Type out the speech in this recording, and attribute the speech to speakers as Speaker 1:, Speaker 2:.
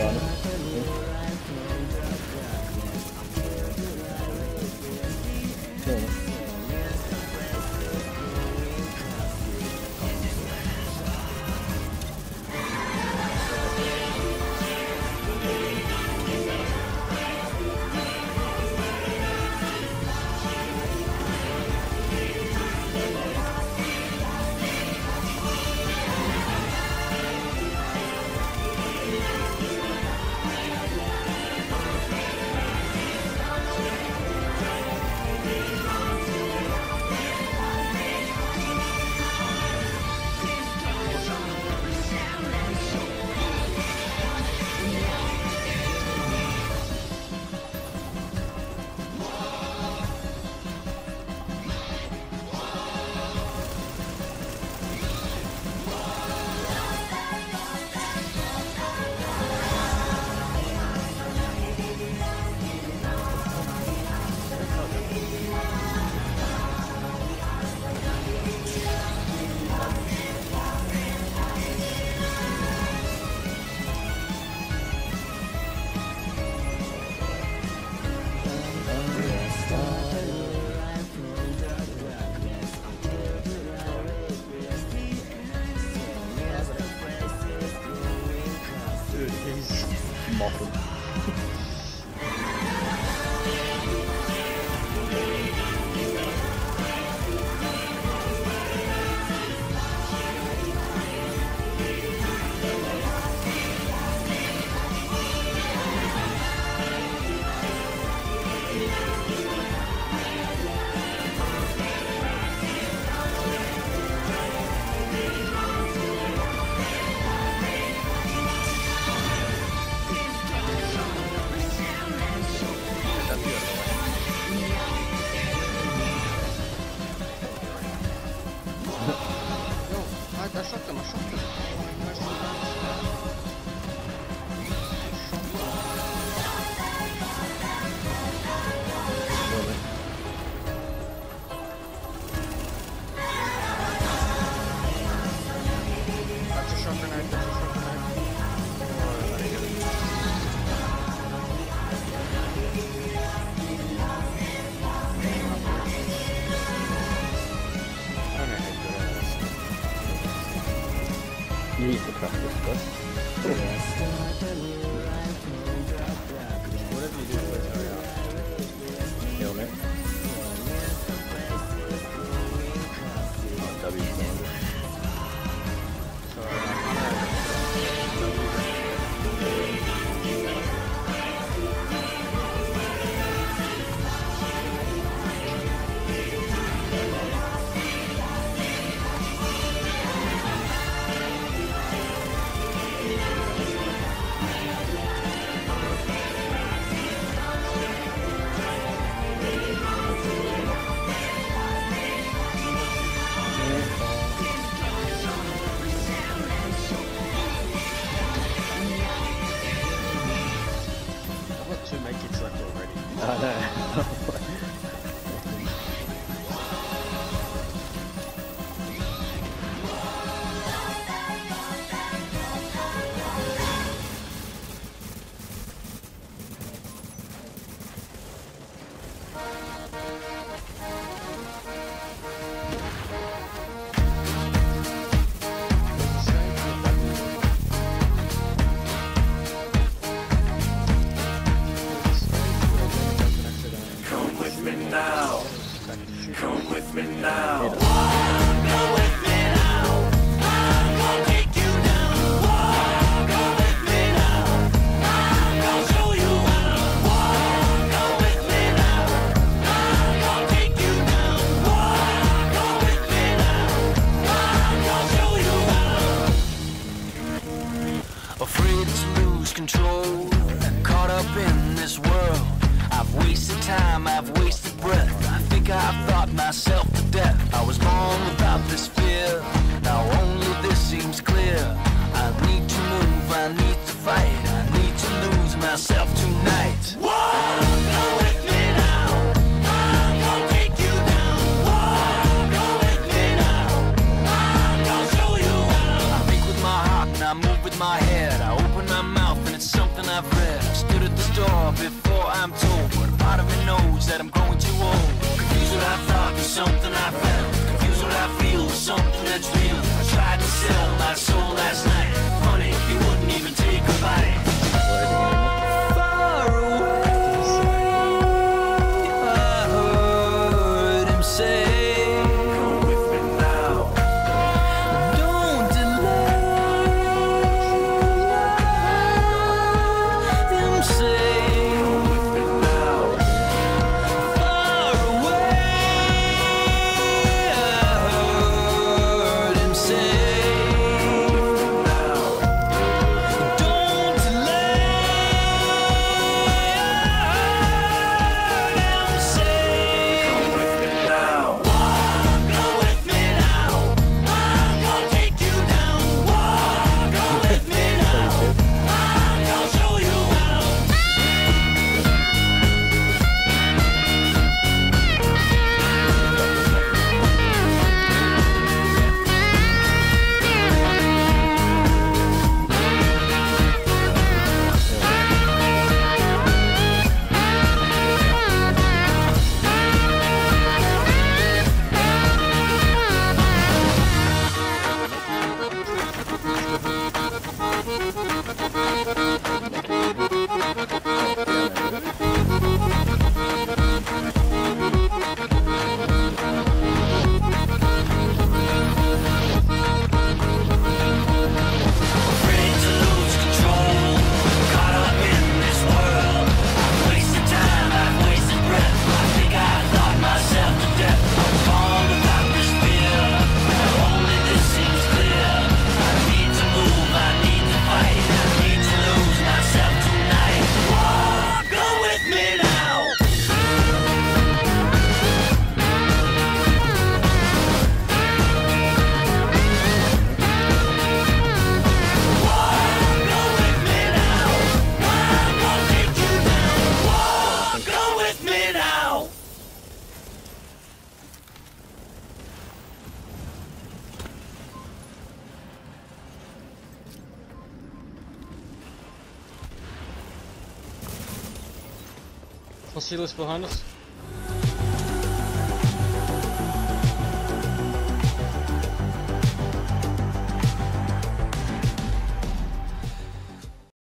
Speaker 1: Lite praktiskt då.
Speaker 2: Whatever you do, please hurry up.
Speaker 1: Jag med. Ja, W standard.
Speaker 2: Sorry, out before I'm told, but a part of me knows that I'm growing too old. Confused what I thought with something I felt, confused what I feel with something that's real. I tried to sell my soul last night, funny, he wouldn't even take a bite. Far away, I heard him say, come with me now. Don't delay. Him say, come with me now. Far away, I heard him say, come with me now. Don't delay. Him say, come with me now. Walk, go with me now. I'm gonna take you down. Walk, go with me now. I'm gonna show you how. Afraid to lose control, caught up in this world. I've wasted time, I've wasted breath. I think I thought myself to death. I'm born without this fear. Only this seems clear. I need to move, I need to fight. I need to lose myself tonight. Walk, go with me now. Walk, go with me now. I'm gonna take you down. Walk, go with me now.
Speaker 3: Facilis behind us.